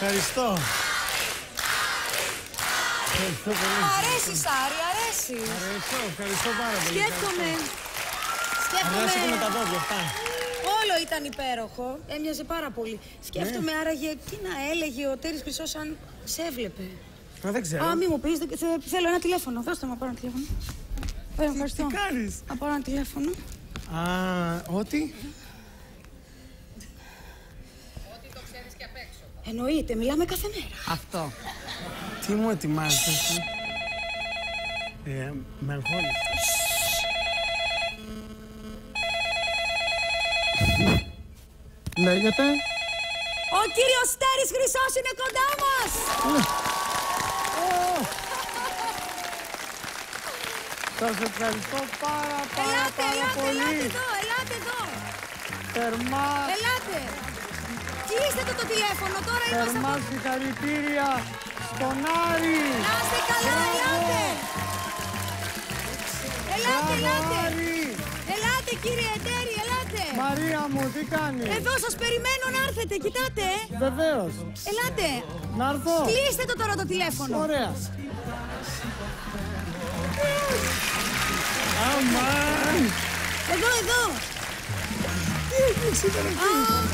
Ευχαριστώ. Ευχαριστώ πολύ. Αρέσει, Σάρη, αρέσει. Ευχαριστώ πάρα πολύ. Σκέφτομαι. Αρέσει και με τα δόντια, αυτά. Όλο ήταν υπέροχο. Έμοιαζε πάρα πολύ. Σκέφτομαι άραγε τι να έλεγε ο Τέρης Χρυσός αν σε έβλεπε. Μα δεν ξέρω. Α, μη μου πεις, θέλω ένα τηλέφωνο. Δώστε μου να πάρω ένα τηλέφωνο. Ευχαριστώ. Τι κάνεις? Να πάρω ένα τηλέφωνο. Α, ό,τι. Ότι το ξέρεις και απ' έξω. Εννοείται, μιλάμε κάθε μέρα. Αυτό. Τι μου ετοιμάζεις εσύ? Με αγχώνεις. Λέγεται. Ο κύριος Τέρης Χρυσός είναι κοντά μας! Σας ευχαριστώ πάρα πολύ. Ελάτε εδώ. Θερμά, Ελάτε. Κλείστε το τηλέφωνο, τώρα είμαστε... θερμά συγχαρητήρια στον Άρη. Να είστε καλά, ελάτε. Ελάτε. Άρη. Ελάτε κύριε Τέρη, ελάτε. Μαρία μου, τι κάνεις? Εδώ σας περιμένω να έρθετε, κοιτάτε. Βεβαίως. Ελάτε. Να έρθω. Κλείστε το τώρα το τηλέφωνο. Ωραία. Αμάν. Εδώ. Τι έγινε σήμερα εκεί?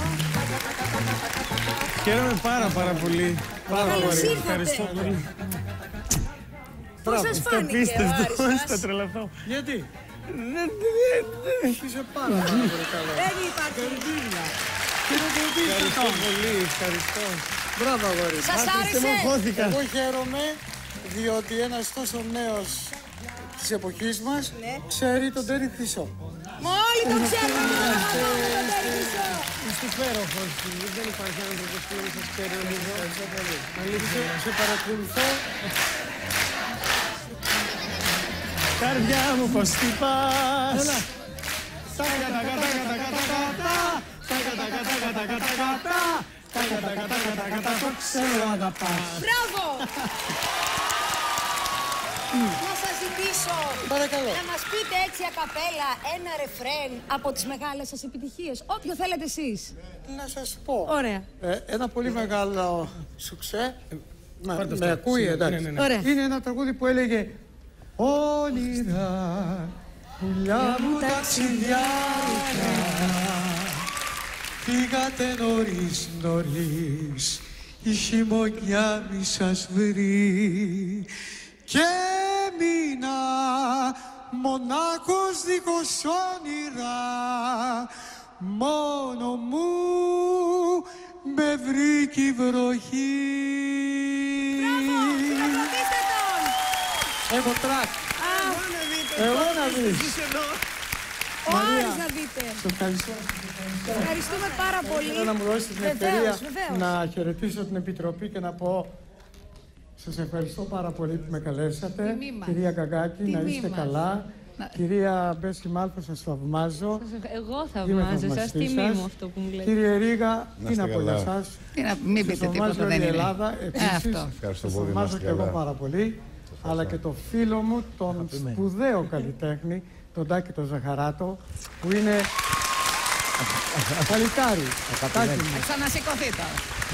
Χαίρομαι πάρα πολύ. Καλώς ήρθατε. Ευχαριστώ πολύ. Πώς σας φάνηκε ο Άρης Θα μας? τρελαθώ. Γιατί? Είσαι πάρα πολύ καλό. Δεν υπάρχει. Ευχαριστώ πολύ, ευχαριστώ. Μπράβο, αγόρι. Σας άρεσε? Εγώ χαίρομαι διότι ένας τόσο νέος της εποχής μας ξέρει τον Τέρη Χρυσό. Μα όλοι το ξέρουμε τον Τέρη Χρυσό. Είστε υπέροχος. Δεν υπάρχει άνθρωπος που δεν σας ξέρει ο Λίζο. Ευχαριστώ πολύ. Αλήθεια, σε παρακολουθώ. Καρδιά μου πως χτυπάς. Έλα. Το ξέρω αγαπάς. Μπράβο! Να σας ζητήσω Παρακαλώ. να μας πείτε έτσι ακαπέλα ένα ρεφρέν από τις μεγάλες σας επιτυχίες. Όποιο θέλετε εσείς. Να σας πω. Ωραία. Ένα πολύ μεγάλο σουξέ. Πάρτε αυτό. Με ακούει, εντάξει. Ναι. Ωραία. Είναι ένα τραγούδι που έλεγε όνειρα, πουλιά μου ταξιδιάρικα, φύγατε νωρίς, η χειμωνιά μη σας βρει και μείνα μονάχος δίχως όνειρα, μόνο μου με βρήκε η βροχή. Χειροκροτήστε τον! Έχω τρακ. Εγώ να δεις. Ο Άρης να δείτε. Σε ευχαριστώ. Ευχαριστούμε πάρα πολύ. Θέλω να μου δώσετε την ευκαιρία Βεβαίως. να χαιρετήσω την Επιτροπή και να πω σας ευχαριστώ πάρα πολύ που με καλέσατε. Τιμή μας. Κυρία Καγκάκη, να Τιμή είστε μας. καλά. Κυρία Μπέσκη Μάλφο, σας θαυμάζω. Εγώ Είμαι θαυμάζω σας, θαυμαστή τιμή σας. μου αυτό που μου λέτε. Κύριε Ρίγα, τι να πω για εσάς. Μην Σας πείτε θαυμάζει τίποτα, όλη δεν η είναι. Ελλάδα. Επίσης, Αυτό. Ευχαριστώ σας πολύ, να θαυμάζω είστε και εγώ καλά. πάρα πολύ. Αλλά και το φίλο μου, τον σπουδαίο καλλιτέχνη, τον Τάκη τον Ζαχαράτο, που είναι παλικάρι. Τάκη μου. Ξανασηκωθεί τώρα.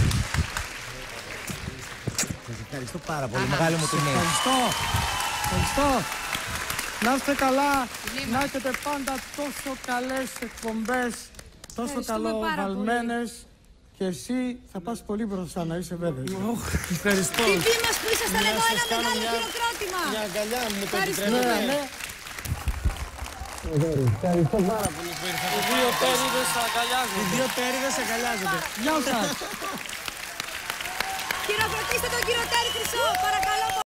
Σας ευχαριστώ πάρα πολύ. Μεγάλη μου τιμή. Ευχαριστώ. Να είστε καλά. Να έχετε πάντα τόσο καλές εκπομπές, τόσο Ευχαριστούμε πάρα καλοβαλμένες. Και εσύ θα πας πολύ μπροστά, να είσαι βέβαιος. Ευχαριστώ. Τιμή μας που ήσασταν Να εδώ, σας ένα κάνω μεγάλο μια- χειροκρότημα. Μια αγκαλιά μου το Ευχαριστούμε. επιτρέπετε. Ναι. Ευχαριστώ πάρα πολύ που ήρθατε. Οι δύο τέριδες αγκαλιάζονται. Οι δύο τέριδες αγκαλιάζονται. Γεια σας. Χειροκροτήστε τον κύριο Τέρη Χρυσό, παρακαλώ.